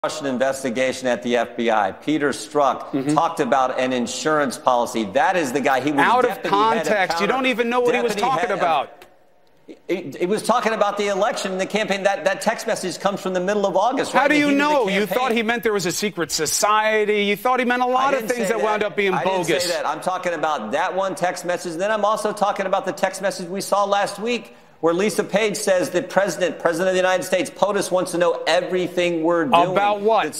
Russian investigation at the FBI. Peter Strzok talked about an insurance policy. That is the guy. He was out of context. You don't even know what he was talking about. He was talking about the election and the campaign. That text message comes from the middle of August. How do you know? You thought he meant there was a secret society. You thought he meant a lot of things that wound up being bogus. I didn't say that. I'm talking about that one text message. And then I'm also talking about the text message we saw last week, where Lisa Page says that President of the United States, POTUS, wants to know everything we're doing. About what?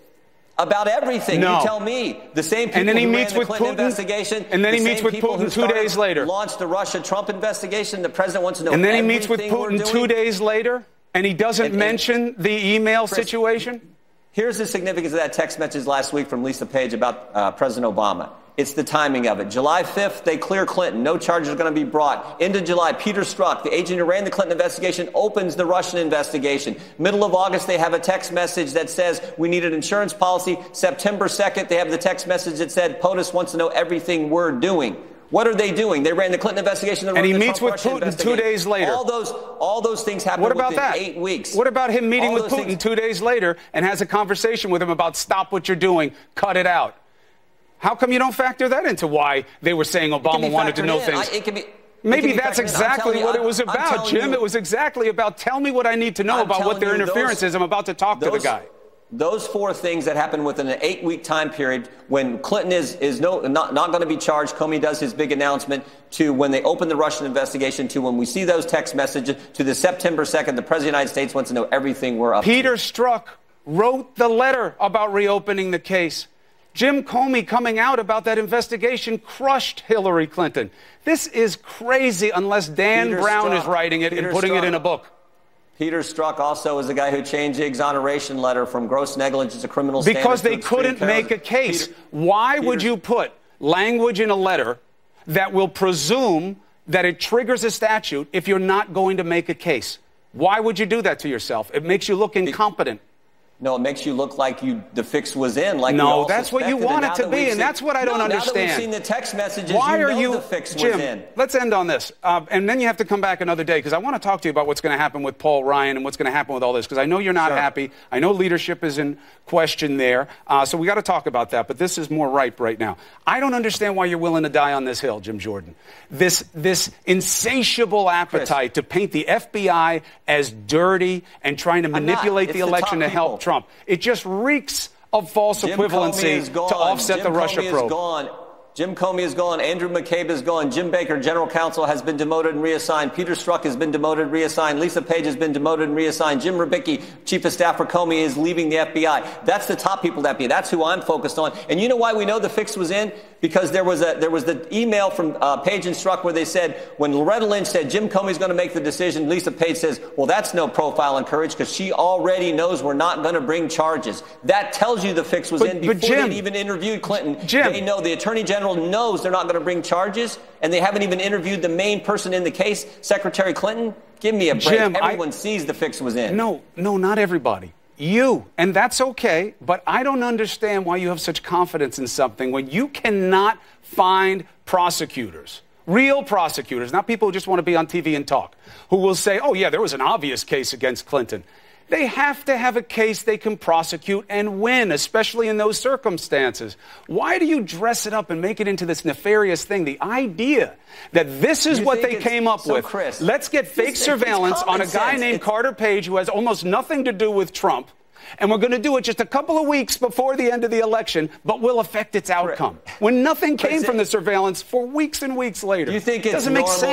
About everything. No. You tell me. The same people and then he who meets ran the with Clinton Putin, investigation. and then he meets with Putin 2 days later. Launched the Russia-Trump investigation. The president wants to know and then he everything meets with Putin 2 days later, and he doesn't mention the email situation? Here's the significance of that text message last week from Lisa Page about President Obama. It's the timing of it. July 5th, they clear Clinton. No charges are going to be brought. Into July, Peter Strzok, the agent who ran the Clinton investigation, opens the Russian investigation. Middle of August, they have a text message that says we need an insurance policy. September 2nd, they have the text message that said POTUS wants to know everything we're doing. What are they doing? They ran the Clinton investigation. And he meets with Putin 2 days later. All those things happen within 8 weeks. What about him meeting with Putin 2 days later and has a conversation with him about stop what you're doing, cut it out? How come you don't factor that into why they were saying Obama wanted to know things? Maybe that's exactly what it was about, Jim. It was exactly about tell me what I need to know about what their interference is. I'm about to talk to the guy. Those four things that happened within an 8-week time period, when Clinton is not going to be charged, Comey does his big announcement, to when they open the Russian investigation, to when we see those text messages, to the September 2nd, the President of the United States wants to know everything we're up to. Peter Strzok wrote the letter about reopening the case. Jim Comey coming out about that investigation crushed Hillary Clinton. This is crazy unless Dan Brown is writing it and putting it in a book. Peter Strzok also is the guy who changed the exoneration letter from gross negligence to criminal standards. Because they couldn't make a case. Why would you put language in a letter that will presume that it triggers a statute if you're not going to make a case? Why would you do that to yourself? It makes you look incompetent. No, it makes you look like the fix was in. No, that's what you want it to be, and that's what I don't understand. Now that we've seen the text messages, the fix was in. Let's end on this, and then you have to come back another day, because I want to talk to you about what's going to happen with Paul Ryan and what's going to happen with all this, because I know you're not happy. I know leadership is in question there, so we got to talk about that, but this is more ripe right now. I don't understand why you're willing to die on this hill, Jim Jordan. This insatiable appetite to paint the FBI as dirty and trying to manipulate the election to help Trump. It just reeks of false equivalency to offset the Russia probe. Jim Comey is gone. Andrew McCabe is gone. Jim Baker, general counsel, has been demoted and reassigned. Peter Strzok has been demoted and reassigned. Lisa Page has been demoted and reassigned. Jim Rubicki, chief of staff for Comey, is leaving the FBI. That's the top people at the FBI. That's who I'm focused on. And you know why we know the fix was in? Because there was the email from Page and Strzok where they said, when Loretta Lynch said Jim Comey's going to make the decision, Lisa Page says, well, that's no profile in courage because she already knows we're not going to bring charges. That tells you the fix was in before they even interviewed Clinton. They know the attorney general knows they're not going to bring charges, and they haven't even interviewed the main person in the case, Secretary Clinton. Give me a break. Jim, everyone sees the fix was in. No, not everybody. You, and that's okay, but I don't understand why you have such confidence in something when you cannot find prosecutors, real prosecutors, not people who just want to be on TV and talk, who will say, oh, yeah, there was an obvious case against Clinton. They have to have a case they can prosecute and win, especially in those circumstances. Why do you dress it up and make it into this nefarious thing? The idea that this is what they came up with. Chris, let's get fake surveillance on a guy named Carter Page who has almost nothing to do with Trump. And we're going to do it just a couple of weeks before the end of the election, but will affect its outcome. When nothing came from the surveillance for weeks and weeks later. Do you think it's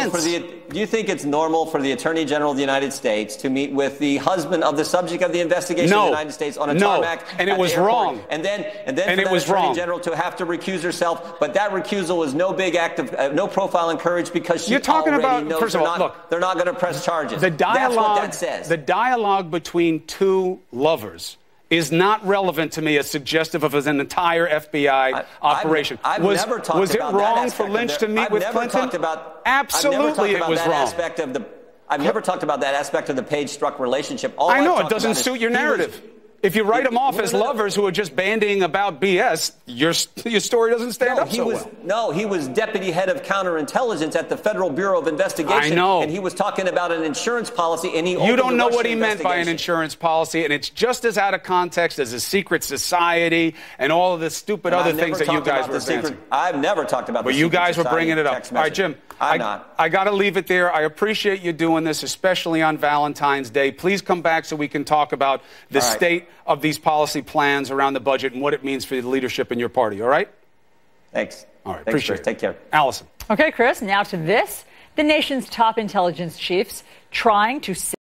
do you think it's normal for the Attorney General of the United States to meet with the husband of the subject of the investigation of the United States on a tarmac? And it was wrong. And then for the Attorney General to have to recuse herself, but that recusal was no big act of no profile in courage because she already knows first of all, look, they're not going to press charges. That's what that says. The dialogue between two lovers is not relevant to me as suggestive of an entire FBI operation. I've never talked about that. Was it wrong for Lynch to meet with Clinton? Absolutely, it was wrong. I've never talked about that aspect of the Page-Strzok relationship. I know, it doesn't suit your narrative. If you write them off as lovers who are just bandying about BS, your story doesn't stand up so well. No, he was deputy head of counterintelligence at the Federal Bureau of Investigation. I know. And he was talking about an insurance policy, and You don't know what he meant by an insurance policy, and it's just as out of context as a secret society and all of the stupid other things that you guys were advancing. I've never talked about But you guys were bringing it up. All right, Jim. I got to leave it there. I appreciate you doing this, especially on Valentine's Day. Please come back so we can talk about the state of these policy plans around the budget and what it means for the leadership in your party. All right? Thanks. All right. Appreciate it. Take care. Allison. Okay, Chris, now to this. The nation's top intelligence chiefs trying to